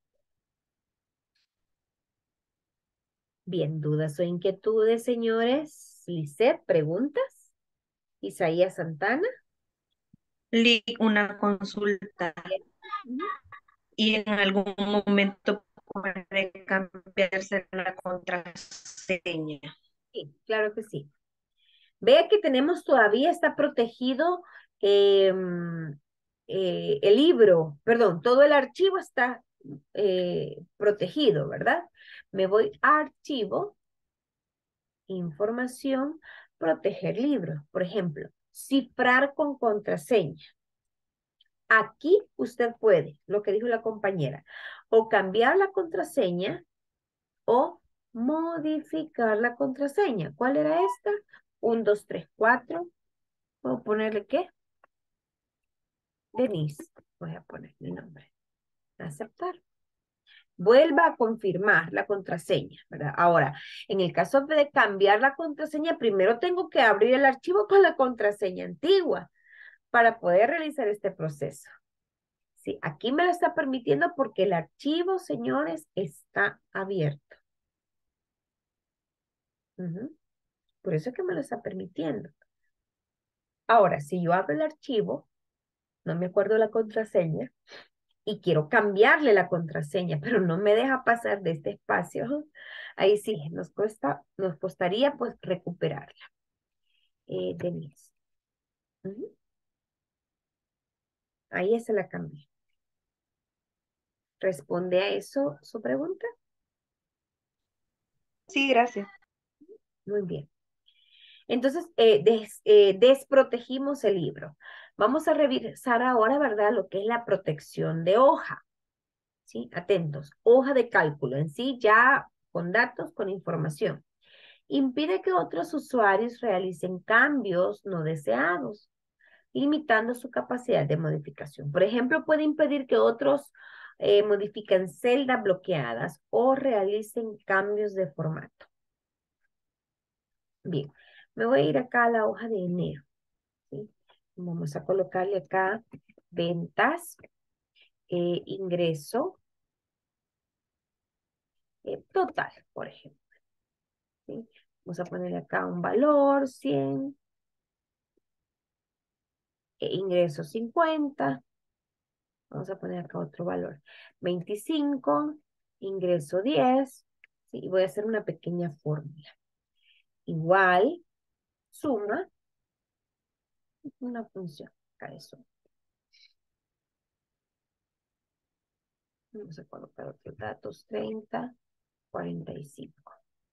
Bien, ¿dudas o inquietudes, señores? Lisette, ¿preguntas? Isaías Santana. Lic, una consulta. Ujú. Y en algún momento puede cambiarse la contraseña. Sí, claro que sí. Vea que tenemos todavía, está protegido eh, eh, el libro, perdón, todo el archivo está eh, protegido, ¿verdad? Me voy a archivo, información, proteger libro. Por ejemplo, cifrar con contraseña. Aquí usted puede, lo que dijo la compañera, o cambiar la contraseña o modificar la contraseña. ¿Cuál era esta? uno, dos, tres, cuatro. ¿Puedo ponerle qué? Denise. Voy a poner mi nombre. Aceptar. Vuelva a confirmar la contraseña, ¿verdad? Ahora, en el caso de cambiar la contraseña, primero tengo que abrir el archivo con la contraseña antigua para poder realizar este proceso. Sí, aquí me lo está permitiendo porque el archivo, señores, está abierto. Uh-huh. Por eso es que me lo está permitiendo. Ahora, si yo abro el archivo, no me acuerdo la contraseña, y quiero cambiarle la contraseña, pero no me deja pasar de este espacio, ahí sí, nos cuesta, nos costaría pues recuperarla. Eh, Denise. Uh-huh. Ahí se la cambié. ¿Responde a eso su pregunta? Sí, gracias. Muy bien. Entonces, eh, des, eh, desprotegimos el libro. Vamos a revisar ahora, ¿verdad? Lo que es la protección de hoja. ¿Sí? Atentos. Hoja de cálculo en sí ya con datos, con información. Impide que otros usuarios realicen cambios no deseados, limitando su capacidad de modificación. Por ejemplo, puede impedir que otros eh, modifiquen celdas bloqueadas o realicen cambios de formato. Bien, me voy a ir acá a la hoja de enero. ¿Sí? Vamos a colocarle acá ventas, eh, ingreso, eh, total, por ejemplo. ¿Sí? Vamos a ponerle acá un valor, cien, eh, ingreso cincuenta. Vamos a poner acá otro valor, veinticinco, ingreso diez. ¿Sí? Y voy a hacer una pequeña fórmula. Igual, suma, una función acá de suma. Vamos a colocar otros datos. treinta, cuarenta y cinco.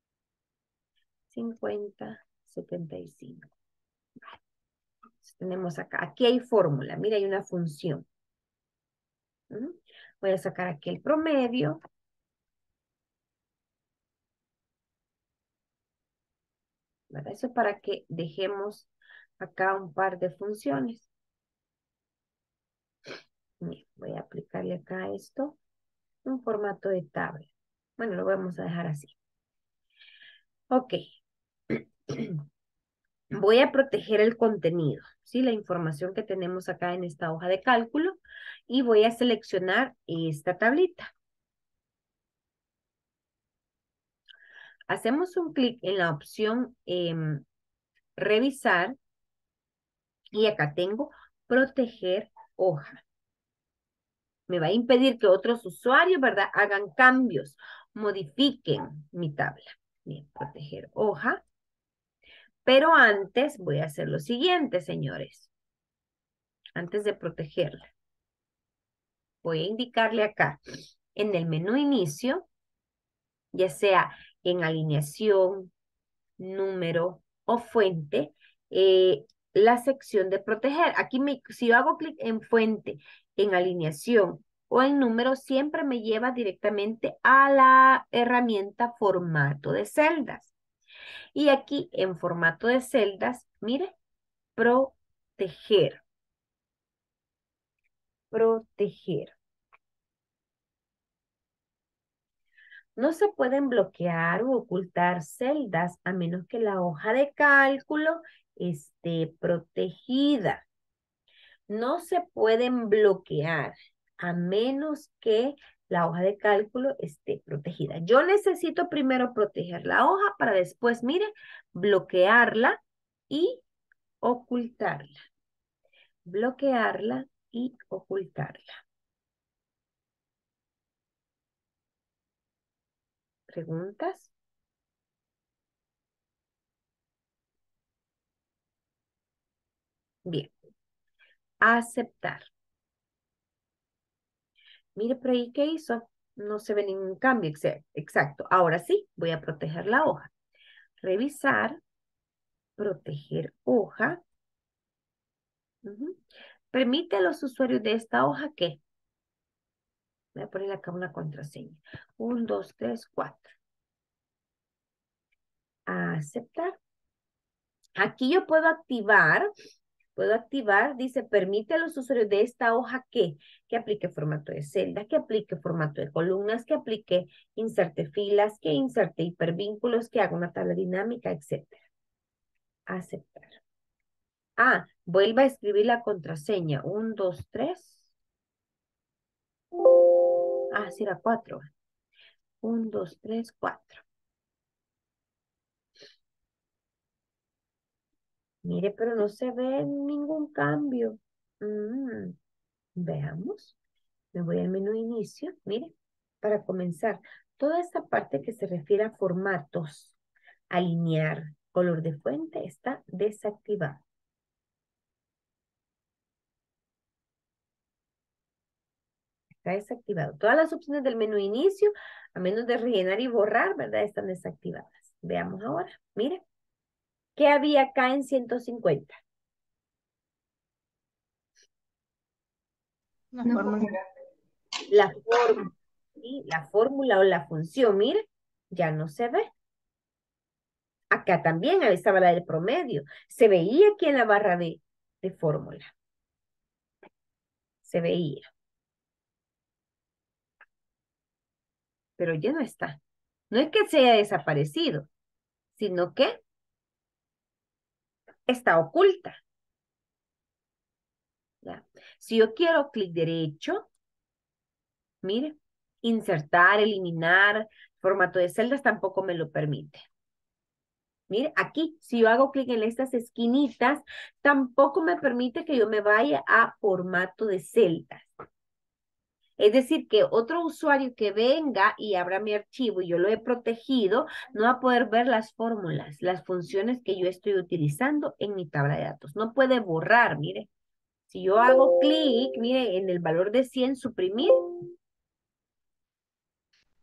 cincuenta, setenta y cinco. Vale. Entonces, tenemos acá. Aquí hay fórmula. Mira, hay una función. ¿Mm? Voy a sacar aquí el promedio. ¿Verdad? Eso para que dejemos acá un par de funciones. Bien, voy a aplicarle acá esto. Un formato de tabla. Bueno, lo vamos a dejar así. Ok. Voy a proteger el contenido, ¿sí? La información que tenemos acá en esta hoja de cálculo. Y voy a seleccionar esta tablita. Hacemos un clic en la opción em, revisar. Y acá tengo proteger hoja. Me va a impedir que otros usuarios, ¿verdad? Hagan cambios, modifiquen mi tabla. Bien, proteger hoja. Pero antes voy a hacer lo siguiente, señores. Antes de protegerla. Voy a indicarle acá en el menú inicio, ya sea en alineación, número o fuente, eh, la sección de proteger. Aquí me, si yo hago clic en fuente, en alineación o en número, siempre me lleva directamente a la herramienta formato de celdas. Y aquí en formato de celdas, mire, proteger. Proteger. No se pueden bloquear o ocultar celdas a menos que la hoja de cálculo esté protegida. No se pueden bloquear a menos que la hoja de cálculo esté protegida. Yo necesito primero proteger la hoja para después, mire, bloquearla y ocultarla. Bloquearla y ocultarla. ¿Preguntas? Bien. Aceptar. Mire por ahí qué hizo. No se ve ningún cambio. Exacto. Ahora sí, voy a proteger la hoja. Revisar. Proteger hoja. Uh-huh. Permite a los usuarios de esta hoja que. Voy a poner acá una contraseña. Un, dos, tres, cuatro. Aceptar. Aquí yo puedo activar. Puedo activar, dice, permite a los usuarios de esta hoja que, que aplique formato de celda, que aplique formato de columnas, que aplique inserte filas, que inserte hipervínculos, que haga una tabla dinámica, etcétera. Aceptar. Ah, vuelva a escribir la contraseña. Un, dos, tres. Ah, sí, era cuatro. Un, dos, tres, cuatro. Mire, pero no se ve ningún cambio. Mm, veamos. Me voy al menú inicio. Mire, para comenzar, toda esta parte que se refiere a formatos, alinear, color de fuente, está desactivado. Está desactivado. Todas las opciones del menú inicio, a menos de rellenar y borrar, ¿verdad? Están desactivadas. Veamos ahora. Mire. ¿Qué había acá en ciento cincuenta? La fórmula. La fórmula. ¿Sí? La fórmula o la función, mire, ya no se ve. Acá también estaba la del promedio. Se veía aquí en la barra de, de fórmula. Se veía. Pero ya no está. No es que se haya desaparecido, sino que está oculta. ¿Ya? Si yo quiero clic derecho, mire, insertar, eliminar, formato de celdas tampoco me lo permite. Mire, aquí, si yo hago clic en estas esquinitas, tampoco me permite que yo me vaya a formato de celdas. Es decir, que otro usuario que venga y abra mi archivo y yo lo he protegido, no va a poder ver las fórmulas, las funciones que yo estoy utilizando en mi tabla de datos. No puede borrar, mire. Si yo hago clic, mire, en el valor de cien, suprimir,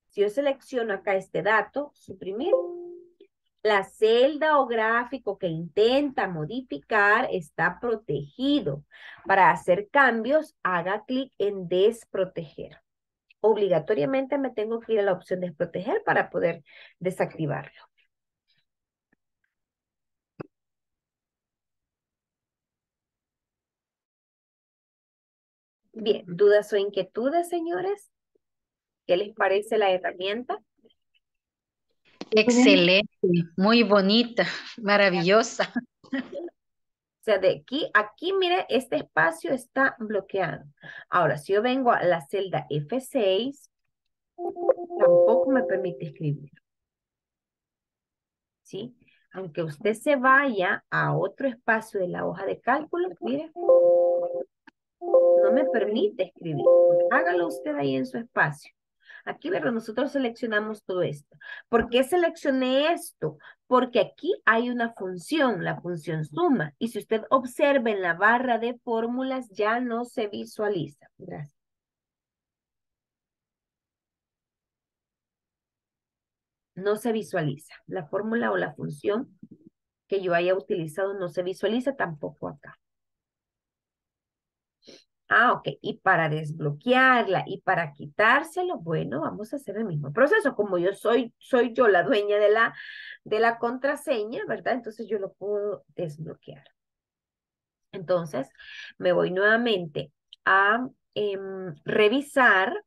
Si yo selecciono acá este dato, suprimir, la celda o gráfico que intenta modificar está protegido. Para hacer cambios, haga clic en desproteger. Obligatoriamente me tengo que ir a la opción desproteger para poder desactivarlo. Bien, ¿dudas o inquietudes, señores? ¿Qué les parece la herramienta? Excelente, muy bonita, maravillosa. O sea, de aquí, aquí, mire, este espacio está bloqueado. Ahora, si yo vengo a la celda F seis, tampoco me permite escribir. ¿Sí? Aunque usted se vaya a otro espacio de la hoja de cálculo, mire, no me permite escribir. Hágalo usted ahí en su espacio. Aquí, ¿verdad? Nosotros seleccionamos todo esto. ¿Por qué seleccioné esto? Porque aquí hay una función, la función suma. Y si usted observa en la barra de fórmulas, ya no se visualiza. Gracias. No se visualiza. La fórmula o la función que yo haya utilizado no se visualiza tampoco acá. Ah, ok. Y para desbloquearla y para quitárselo, bueno, vamos a hacer el mismo proceso. Como yo soy, soy yo la dueña de la, de la contraseña, ¿verdad? Entonces yo lo puedo desbloquear. Entonces, me voy nuevamente a em, revisar,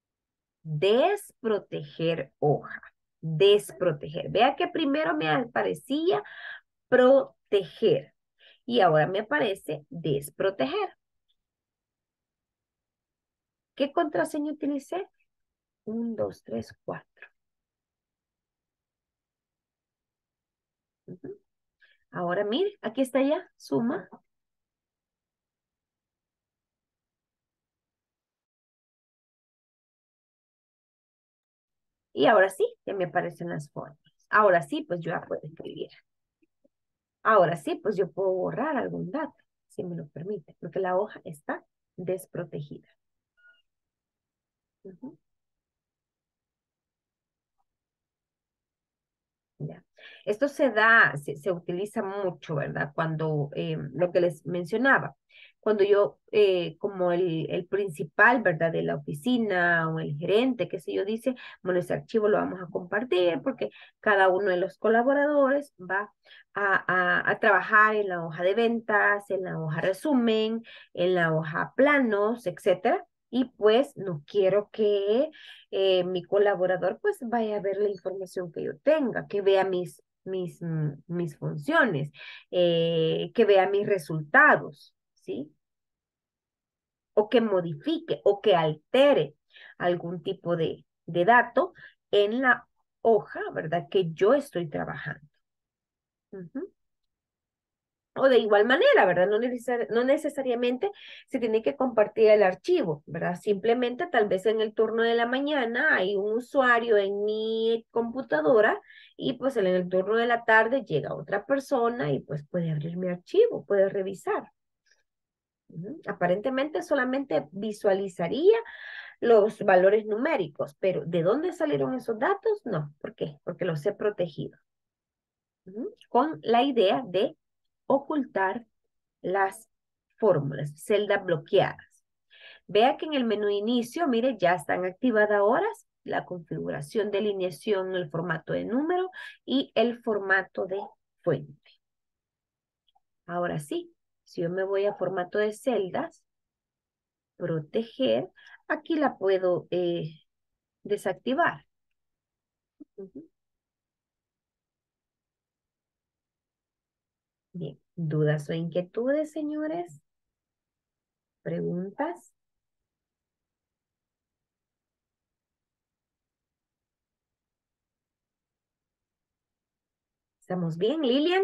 desproteger hoja. Desproteger. Vea que primero me aparecía proteger y ahora me aparece desproteger. ¿Qué contraseña utilicé? uno, dos, tres, cuatro. Uh-huh. Ahora mire, aquí está ya, suma. Y ahora sí, que me aparecen las formas. Ahora sí, pues yo ya puedo escribir. Ahora sí, pues yo puedo borrar algún dato, si me lo permite, porque la hoja está desprotegida. Uh-huh. Ya. Esto se da, se, se utiliza mucho, ¿verdad? Cuando, eh, lo que les mencionaba, cuando yo, eh, como el, el principal, ¿verdad? De la oficina o el gerente, qué sé yo, dice, bueno, ese archivo lo vamos a compartir porque cada uno de los colaboradores va a, a, a trabajar en la hoja de ventas, en la hoja resumen, en la hoja planos, etcétera. Y pues no quiero que eh, mi colaborador pues vaya a ver la información que yo tenga, que vea mis, mis, mm, mis funciones, eh, que vea mis resultados, ¿sí? O que modifique o que altere algún tipo de, de dato en la hoja, ¿verdad? Que yo estoy trabajando. Uh-huh. O de igual manera, ¿verdad? No, necesar, no necesariamente se tiene que compartir el archivo, ¿verdad? Simplemente tal vez en el turno de la mañana hay un usuario en mi computadora y pues en el turno de la tarde llega otra persona y pues puede abrir mi archivo, puede revisar. Uh-huh. Aparentemente solamente visualizaría los valores numéricos, pero ¿de dónde salieron esos datos? No, ¿por qué? Porque los he protegido. Uh-huh. Con la idea de ocultar las fórmulas, celdas bloqueadas. Vea que en el menú inicio, mire, ya están activadas ahora la configuración de alineación, el formato de número y el formato de fuente. Ahora sí, si yo me voy a formato de celdas, proteger, aquí la puedo eh, desactivar. Uh-huh. Bien, ¿dudas o inquietudes, señores? ¿Preguntas? ¿Estamos bien, Lilian?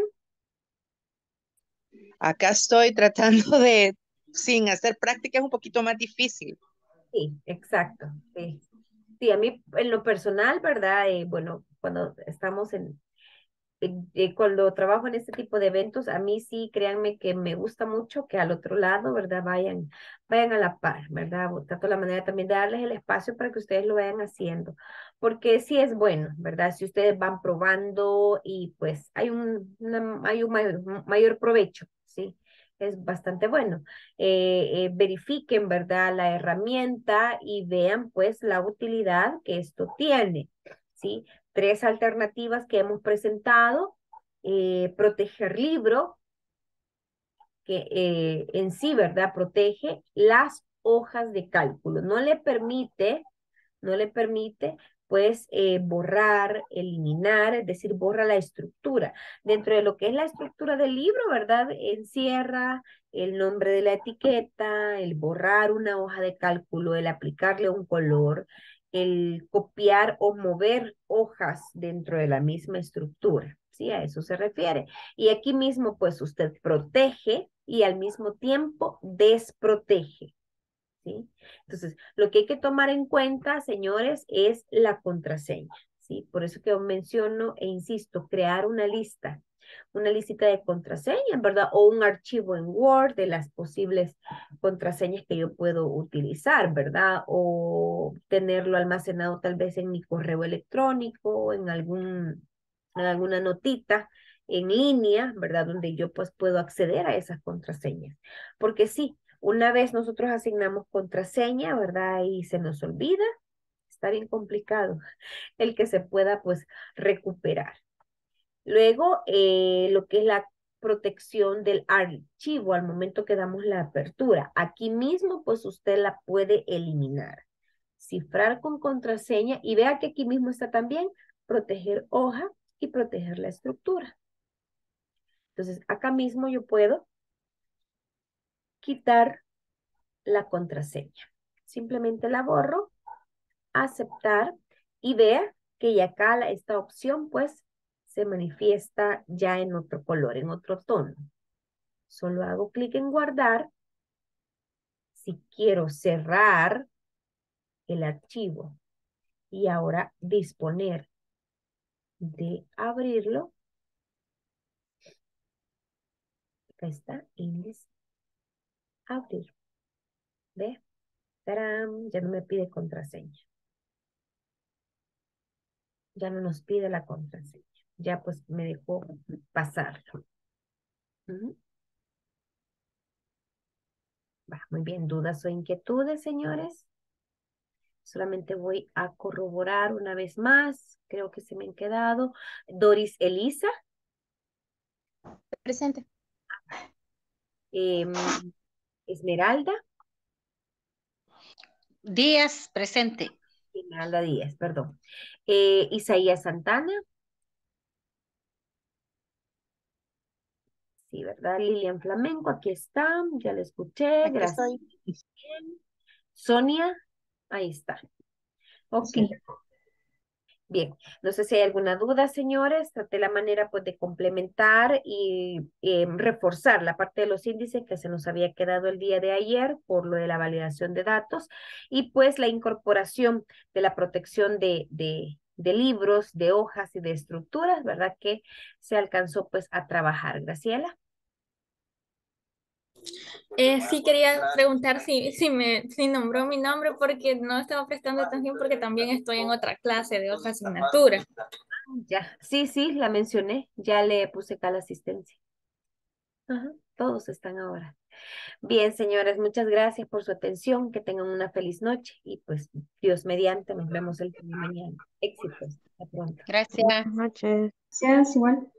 Acá estoy tratando de, sin hacer práctica es un poquito más difícil. Sí, exacto. Sí, sí, a mí en lo personal, ¿verdad? Eh, bueno, cuando estamos en, eh, eh, cuando trabajo en este tipo de eventos, a mí sí, créanme que me gusta mucho que al otro lado, ¿verdad? Vayan, vayan a la par, ¿verdad? Trato la manera también de darles el espacio para que ustedes lo vayan haciendo, porque sí es bueno, ¿verdad? Si ustedes van probando y pues hay un, una- hay un mayor, mayor provecho, ¿sí? Es bastante bueno. Eh, eh, verifiquen, ¿verdad? La herramienta y vean pues la utilidad que esto tiene, ¿sí? Tres alternativas que hemos presentado. Eh, proteger libro, que eh, en sí, ¿verdad? Protege las hojas de cálculo. No le permite, no le permite, pues, eh, borrar, eliminar, es decir, borra la estructura. Dentro de lo que es la estructura del libro, ¿verdad? Encierra el nombre de la etiqueta, el borrar una hoja de cálculo, el aplicarle un color, el copiar o mover hojas dentro de la misma estructura. Sí, a eso se refiere. Y aquí mismo, pues usted protege y al mismo tiempo desprotege. ¿Sí? Entonces, lo que hay que tomar en cuenta, señores, es la contraseña. ¿Sí? Por eso que menciono e insisto, crear una lista, una lista de contraseñas, ¿verdad? O un archivo en Word de las posibles contraseñas que yo puedo utilizar, ¿verdad? O tenerlo almacenado tal vez en mi correo electrónico, en algún, en alguna notita en línea, ¿verdad? Donde yo pues puedo acceder a esas contraseñas. Porque sí, una vez nosotros asignamos contraseña, ¿verdad? Y se nos olvida, está bien complicado el que se pueda pues recuperar. Luego, eh, lo que es la protección del archivo al momento que damos la apertura. Aquí mismo pues usted la puede eliminar. Cifrar con contraseña y vea que aquí mismo está también proteger hoja y proteger la estructura. Entonces, acá mismo yo puedo quitar la contraseña. Simplemente la borro, aceptar y vea que ya acá la, esta opción pues se manifiesta ya en otro color, en otro tono. Solo hago clic en guardar. Si quiero cerrar el archivo y ahora disponer de abrirlo, acá está, índice, abrir. ¿Ve? ¡Tarán! Ya no me pide contraseña. Ya no nos pide la contraseña. Ya pues me dejó pasarlo. Uh-huh. Va, muy bien, ¿dudas o inquietudes, señores? Solamente voy a corroborar una vez más. Creo que se me han quedado. Doris Elisa. Presente. Eh, Esmeralda. Díaz, presente. Esmeralda Díaz, perdón. Eh, Isaías Santana. Sí, ¿verdad? Lilian Flamenco, aquí está. Ya la escuché. Aquí Gracias. estoy. Sonia, ahí está. Ok. Sí. Bien, no sé si hay alguna duda, señores. Traté la manera pues de complementar y eh, reforzar la parte de los índices que se nos había quedado el día de ayer por lo de la validación de datos y pues la incorporación de la protección de, de, de libros, de hojas y de estructuras, ¿verdad? Que se alcanzó pues a trabajar. Graciela. Eh, sí quería preguntar si, si me si nombró mi nombre porque no estaba prestando atención porque también estoy en otra clase de otra asignatura. Ya, sí, sí, la mencioné. Ya le puse acá la asistencia. Ajá, todos están ahora. Bien, señores, muchas gracias por su atención. Que tengan una feliz noche y pues Dios mediante nos vemos el día de mañana. Éxitos. Hasta pronto. Gracias. Buenas noches. Gracias, igual.